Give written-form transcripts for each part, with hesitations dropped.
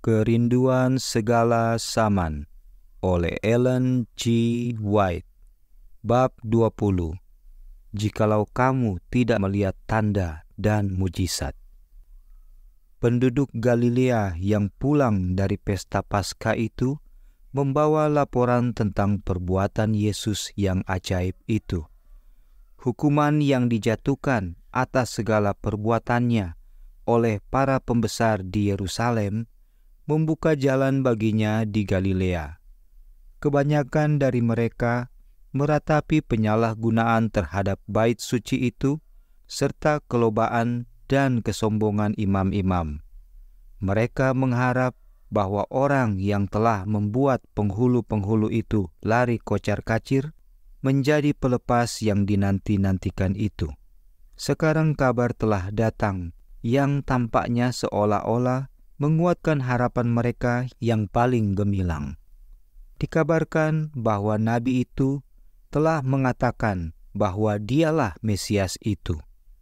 Kerinduan Segala Zaman oleh Ellen G. White. Bab 20. Jikalau kamu tidak melihat tanda dan mujizat. Penduduk Galilea yang pulang dari pesta Paskah itu membawa laporan tentang perbuatan Yesus yang ajaib itu. Hukuman yang dijatuhkan atas segala perbuatannya oleh para pembesar di Yerusalem membuka jalan baginya di Galilea. Kebanyakan dari mereka meratapi penyalahgunaan terhadap bait suci itu serta kelobaan dan kesombongan imam-imam. Mereka mengharap bahwa orang yang telah membuat penghulu-penghulu itu lari kocar-kacir menjadi pelepas yang dinanti-nantikan itu. Sekarang kabar telah datang yang tampaknya seolah-olah menguatkan harapan mereka yang paling gemilang. Dikabarkan bahwa nabi itu telah mengatakan bahwa dialah Mesias itu.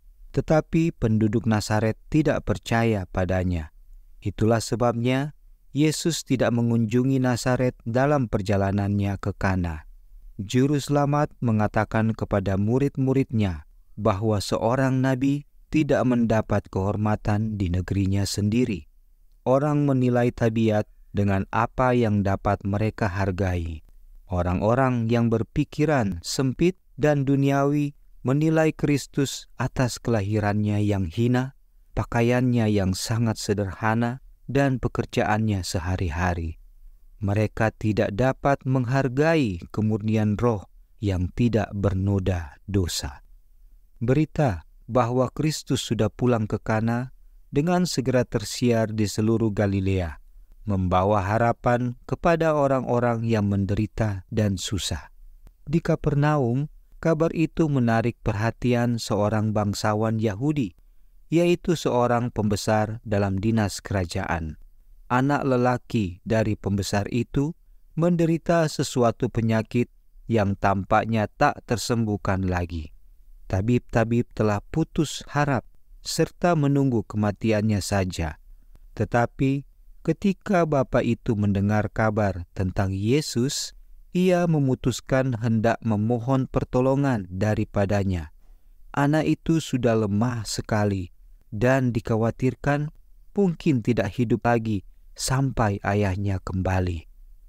Tetapi penduduk Nazaret tidak percaya padanya. Itulah sebabnya Yesus tidak mengunjungi Nazaret dalam perjalanannya ke Kana. Juru selamat mengatakan kepada murid-muridnya bahwa seorang nabi tidak mendapat kehormatan di negerinya sendiri. Orang menilai tabiat dengan apa yang dapat mereka hargai. Orang-orang yang berpikiran sempit dan duniawi menilai Kristus atas kelahirannya yang hina, pakaiannya yang sangat sederhana, dan pekerjaannya sehari-hari. Mereka tidak dapat menghargai kemurnian roh yang tidak bernoda dosa. Berita bahwa Kristus sudah pulang ke Kana dengan segera tersiar di seluruh Galilea, membawa harapan kepada orang-orang yang menderita dan susah. Di Kapernaum, kabar itu menarik perhatian seorang bangsawan Yahudi, yaitu seorang pembesar dalam dinas kerajaan. Anak lelaki dari pembesar itu menderita sesuatu penyakit yang tampaknya tak tersembuhkan lagi. Tabib-tabib telah putus harap serta menunggu kematiannya saja. Tetapi ketika bapa itu mendengar kabar tentang Yesus, ia memutuskan hendak memohon pertolongan daripadanya. Anak itu sudah lemah sekali dan dikhawatirkan mungkin tidak hidup lagi sampai ayahnya kembali.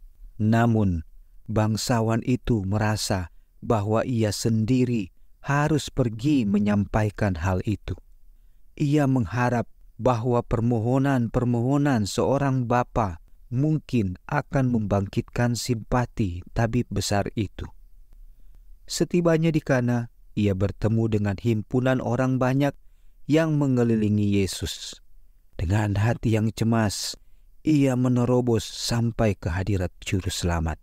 Namun, bangsawan itu merasa bahwa ia sendiri harus pergi menyampaikan hal itu. Ia mengharap bahwa permohonan-permohonan seorang bapa mungkin akan membangkitkan simpati tabib besar itu. Setibanya di Kana, ia bertemu dengan himpunan orang banyak yang mengelilingi Yesus. Dengan hati yang cemas, ia menerobos sampai ke hadirat Juru Selamat.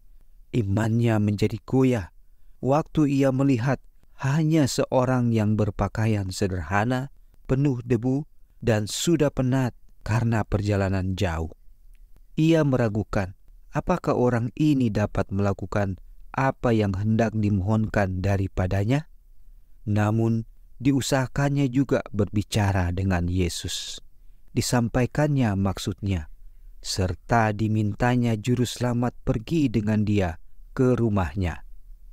Imannya menjadi goyah waktu ia melihat hanya seorang yang berpakaian sederhana, penuh debu, dan sudah penat karena perjalanan jauh. Ia meragukan apakah orang ini dapat melakukan apa yang hendak dimohonkan daripadanya. Namun, diusahakannya juga berbicara dengan Yesus. Disampaikannya maksudnya, serta dimintanya Juru Selamat pergi dengan dia ke rumahnya.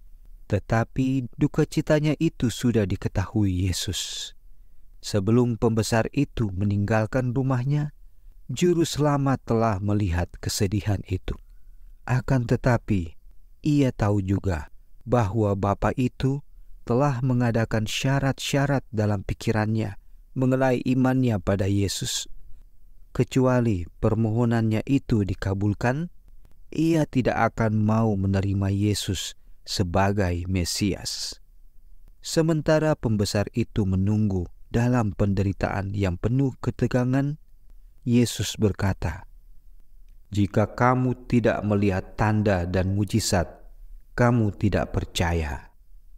Tetapi dukacitanya itu sudah diketahui Yesus. Sebelum pembesar itu meninggalkan rumahnya, Juru Selamat telah melihat kesedihan itu. Akan tetapi, ia tahu juga bahwa bapa itu telah mengadakan syarat-syarat dalam pikirannya mengenai imannya pada Yesus. Kecuali permohonannya itu dikabulkan, ia tidak akan mau menerima Yesus sebagai Mesias. Sementara pembesar itu menunggu dalam penderitaan yang penuh ketegangan, Yesus berkata, "Jika kamu tidak melihat tanda dan mujizat, kamu tidak percaya."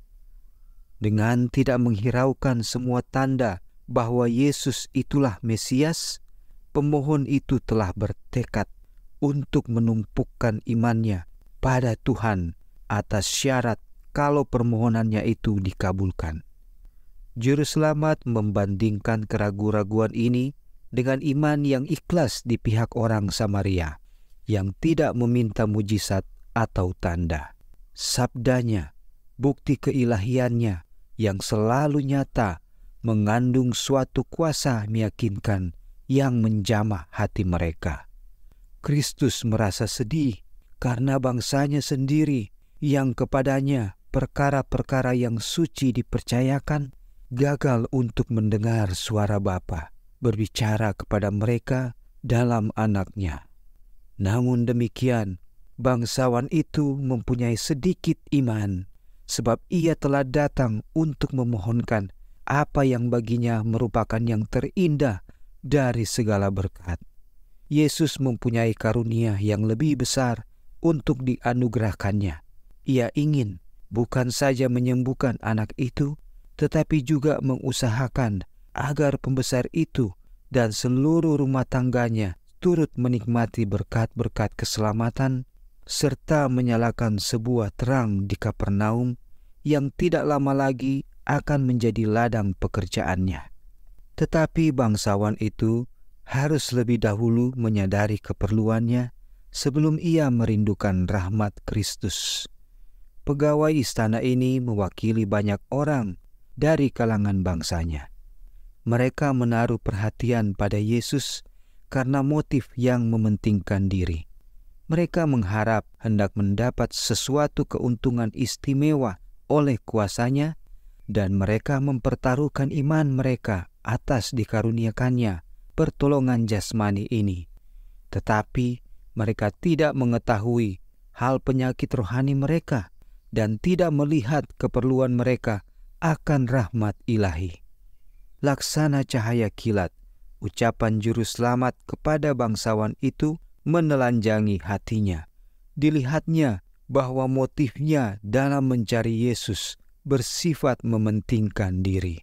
Dengan tidak menghiraukan semua tanda bahwa Yesus itulah Mesias, pemohon itu telah bertekad untuk menumpukan imannya pada Tuhan atas syarat kalau permohonannya itu dikabulkan. Juru Selamat membandingkan keraguan-raguan ini dengan iman yang ikhlas di pihak orang Samaria yang tidak meminta mujizat atau tanda. Sabdanya, bukti keilahiannya yang selalu nyata, mengandung suatu kuasa meyakinkan yang menjamah hati mereka. Kristus merasa sedih karena bangsanya sendiri yang kepadanya perkara-perkara yang suci dipercayakan gagal untuk mendengar suara Bapa berbicara kepada mereka dalam anaknya. Namun demikian, bangsawan itu mempunyai sedikit iman, sebab ia telah datang untuk memohonkan apa yang baginya merupakan yang terindah dari segala berkat. Yesus mempunyai karunia yang lebih besar untuk dianugerahkannya. Ia ingin bukan saja menyembuhkan anak itu, tetapi juga mengusahakan agar pembesar itu dan seluruh rumah tangganya turut menikmati berkat-berkat keselamatan, serta menyalakan sebuah terang di Kapernaum yang tidak lama lagi akan menjadi ladang pekerjaannya. Tetapi bangsawan itu harus lebih dahulu menyadari keperluannya sebelum ia merindukan rahmat Kristus. Pegawai istana ini mewakili banyak orang dari kalangan bangsanya. Mereka menaruh perhatian pada Yesus karena motif yang mementingkan diri. Mereka mengharap hendak mendapat sesuatu keuntungan istimewa oleh kuasanya, dan mereka mempertaruhkan iman mereka atas dikaruniakannya pertolongan jasmani ini. Tetapi mereka tidak mengetahui hal penyakit rohani mereka dan tidak melihat keperluan mereka akan rahmat ilahi. Laksana cahaya kilat, ucapan juru selamat kepada bangsawan itu menelanjangi hatinya. Dilihatnya bahwa motifnya dalam mencari Yesus bersifat mementingkan diri.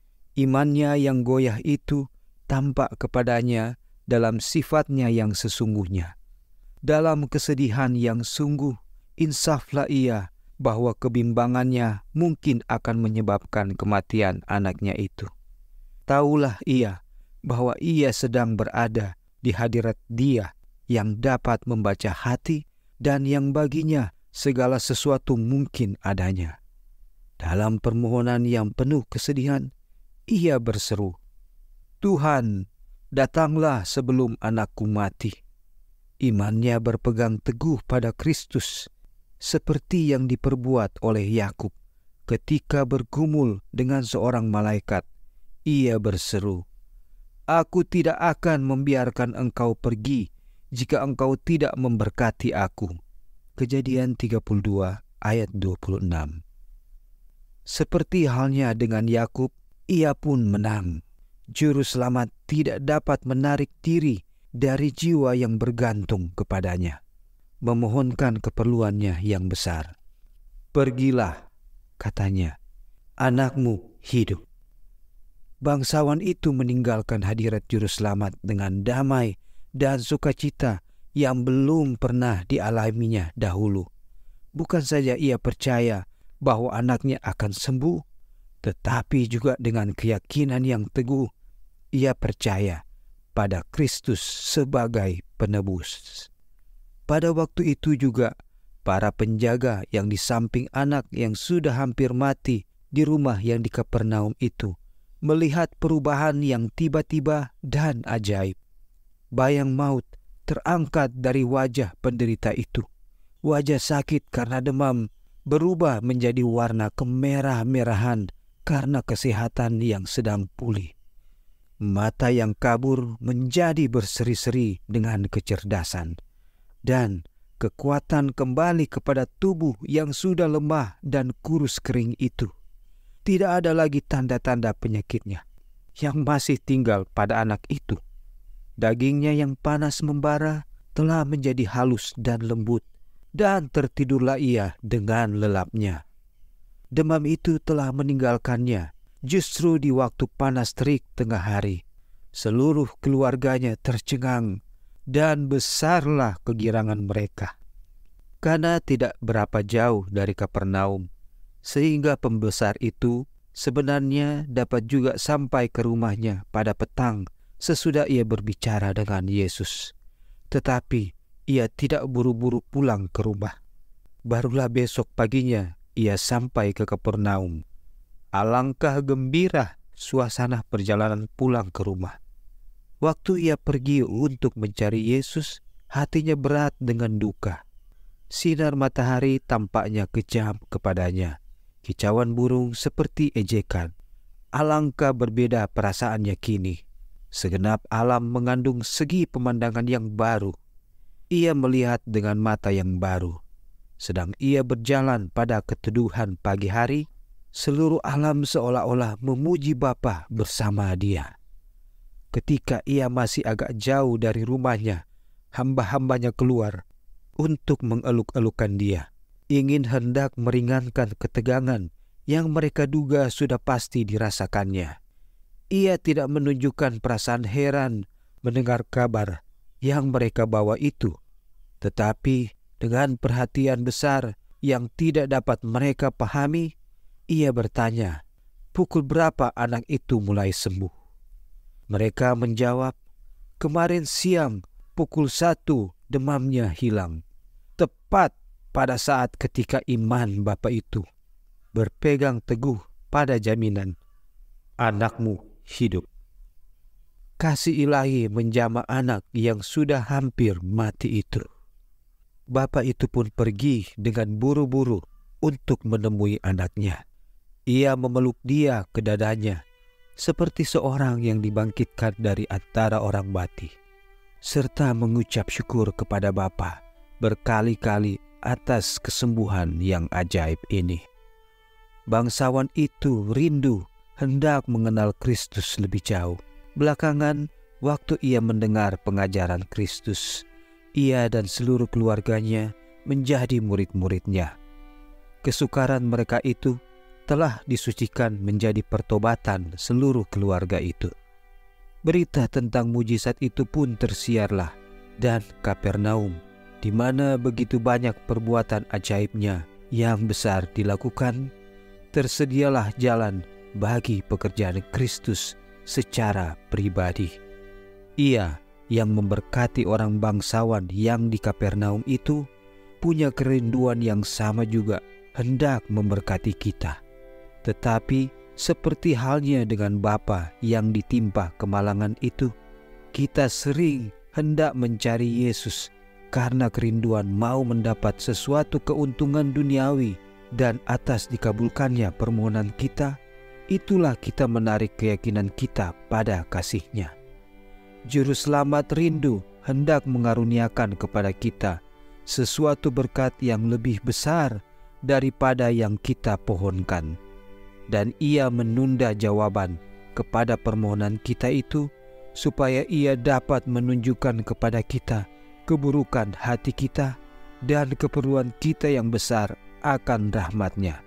Imannya yang goyah itu tampak kepadanya dalam sifatnya yang sesungguhnya. Dalam kesedihan yang sungguh, insaflah ia bahwa kebimbangannya mungkin akan menyebabkan kematian anaknya itu. Taulah ia bahwa ia sedang berada di hadirat Dia yang dapat membaca hati dan yang baginya segala sesuatu mungkin adanya. Dalam permohonan yang penuh kesedihan, ia berseru, "Tuhan, datanglah sebelum anakku mati." Imannya berpegang teguh pada Kristus, seperti yang diperbuat oleh Yakub ketika bergumul dengan seorang malaikat. Ia berseru, "Aku tidak akan membiarkan engkau pergi jika engkau tidak memberkati aku." Kejadian 32 ayat 26. Seperti halnya dengan Yakub, ia pun menang. Juru selamat tidak dapat menarik diri dari jiwa yang bergantung kepadanya, memohonkan keperluannya yang besar. "Pergilah," katanya, "anakmu hidup." Bangsawan itu meninggalkan hadirat juru selamat dengan damai dan sukacita yang belum pernah dialaminya dahulu. Bukan saja ia percaya bahwa anaknya akan sembuh, tetapi juga dengan keyakinan yang teguh, ia percaya pada Kristus sebagai penebus. Pada waktu itu juga, para penjaga yang di samping anak yang sudah hampir mati di rumah yang di Kapernaum itu melihat perubahan yang tiba-tiba dan ajaib. Bayang maut terangkat dari wajah penderita itu. Wajah sakit karena demam berubah menjadi warna kemerah-merahan karena kesehatan yang sedang pulih. Mata yang kabur menjadi berseri-seri dengan kecerdasan, dan kekuatan kembali kepada tubuh yang sudah lemah dan kurus kering itu. Tidak ada lagi tanda-tanda penyakitnya yang masih tinggal pada anak itu. Dagingnya yang panas membara telah menjadi halus dan lembut, dan tertidurlah ia dengan lelapnya. Demam itu telah meninggalkannya justru di waktu panas terik tengah hari. Seluruh keluarganya tercengang, dan besarlah kegirangan mereka. Karena tidak berapa jauh dari Kapernaum, sehingga pembesar itu sebenarnya dapat juga sampai ke rumahnya pada petang sesudah ia berbicara dengan Yesus. Tetapi ia tidak buru-buru pulang ke rumah. Barulah besok paginya ia sampai ke Kapernaum. Alangkah gembira suasana perjalanan pulang ke rumah. Waktu ia pergi untuk mencari Yesus, hatinya berat dengan duka. Sinar matahari tampaknya kejam kepadanya. Kicauan burung seperti ejekan. Alangkah berbeda perasaannya kini. Segenap alam mengandung segi pemandangan yang baru. Ia melihat dengan mata yang baru. Sedang ia berjalan pada keteduhan pagi hari, seluruh alam seolah-olah memuji Bapa bersama dia. Ketika ia masih agak jauh dari rumahnya, hamba-hambanya keluar untuk mengeluk-elukan dia, ingin hendak meringankan ketegangan yang mereka duga sudah pasti dirasakannya. Ia tidak menunjukkan perasaan heran mendengar kabar yang mereka bawa itu, tetapi dengan perhatian besar yang tidak dapat mereka pahami, ia bertanya, "Pukul berapa anak itu mulai sembuh?" Mereka menjawab, "Kemarin siang pukul 1 demamnya hilang." Tepat pada saat ketika iman bapa itu berpegang teguh pada jaminan, "Anakmu hidup." Kasih ilahi menjamah anak yang sudah hampir mati itu. Bapa itu pun pergi dengan buru-buru untuk menemui anaknya. Ia memeluk dia ke dadanya, seperti seorang yang dibangkitkan dari antara orang mati, serta mengucap syukur kepada Bapa berkali-kali atas kesembuhan yang ajaib ini. Bangsawan itu rindu hendak mengenal Kristus lebih jauh. Belakangan, waktu ia mendengar pengajaran Kristus, ia dan seluruh keluarganya menjadi murid-muridnya. Kesukaran mereka itu telah disucikan menjadi pertobatan seluruh keluarga itu. Berita tentang mujizat itu pun tersiarlah, dan Kapernaum, di mana begitu banyak perbuatan ajaibnya yang besar dilakukan, tersedialah jalan bagi pekerjaan Kristus secara pribadi. Ia yang memberkati orang bangsawan yang di Kapernaum itu punya kerinduan yang sama juga hendak memberkati kita. Tetapi seperti halnya dengan Bapa yang ditimpa kemalangan itu, kita sering hendak mencari Yesus karena kerinduan mau mendapat sesuatu keuntungan duniawi, dan atas dikabulkannya permohonan kita, itulah kita menarik keyakinan kita pada kasih-Nya. Juru Selamat rindu hendak mengaruniakan kepada kita sesuatu berkat yang lebih besar daripada yang kita pohonkan. Dan ia menunda jawaban kepada permohonan kita itu, supaya ia dapat menunjukkan kepada kita keburukan hati kita dan keperluan kita yang besar akan rahmat-Nya.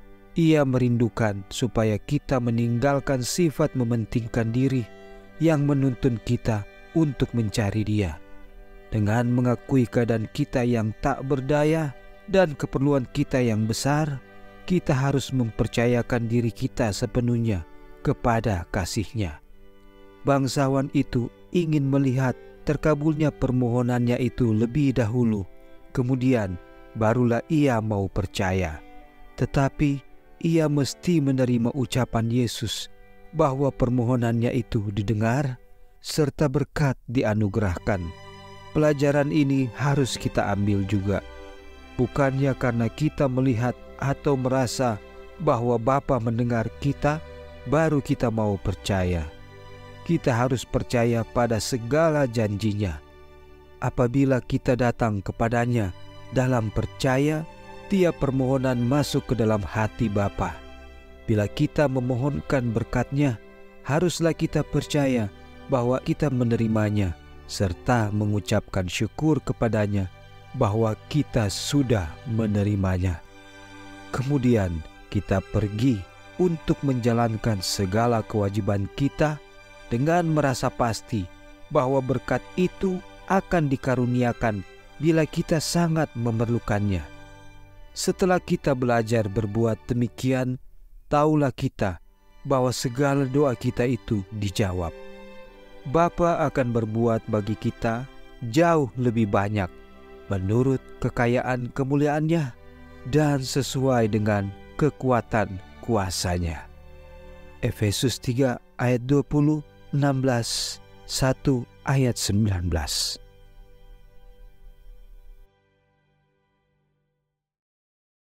Ia merindukan supaya kita meninggalkan sifat mementingkan diri yang menuntun kita untuk mencari Dia. Dengan mengakui keadaan kita yang tak berdaya dan keperluan kita yang besar, kita harus mempercayakan diri kita sepenuhnya kepada kasih-Nya. Bangsawan itu ingin melihat terkabulnya permohonannya itu lebih dahulu, kemudian barulah ia mau percaya. Tetapi ia mesti menerima ucapan Yesus bahwa permohonannya itu didengar serta berkat dianugerahkan. Pelajaran ini harus kita ambil juga. Bukannya karena kita melihat atau merasa bahwa Bapa mendengar kita, baru kita mau percaya. Kita harus percaya pada segala janji-Nya. Apabila kita datang kepada-Nya dalam percaya, tiap permohonan masuk ke dalam hati Bapa. Bila kita memohonkan berkat-Nya, haruslah kita percaya bahwa kita menerimanya, serta mengucapkan syukur kepada-Nya bahwa kita sudah menerimanya. Kemudian kita pergi untuk menjalankan segala kewajiban kita dengan merasa pasti bahwa berkat itu akan dikaruniakan bila kita sangat memerlukannya. Setelah kita belajar berbuat demikian, taulah kita bahwa segala doa kita itu dijawab. Bapa akan berbuat bagi kita jauh lebih banyak menurut kekayaan kemuliaan-Nya dan sesuai dengan kekuatan kuasa-Nya. Efesus 3 ayat 20, 16, 1 ayat 19.